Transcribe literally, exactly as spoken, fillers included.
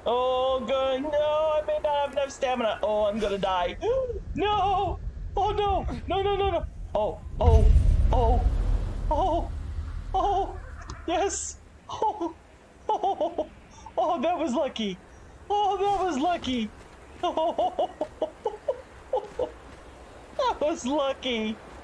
Oh, good. No, I may not have enough stamina. Oh, I'm gonna die. No. Oh, no. No, no, no, no. Oh, oh, oh, oh, oh. Yes. Oh, oh, oh, that was lucky. Oh, that was lucky. Oh, that was lucky.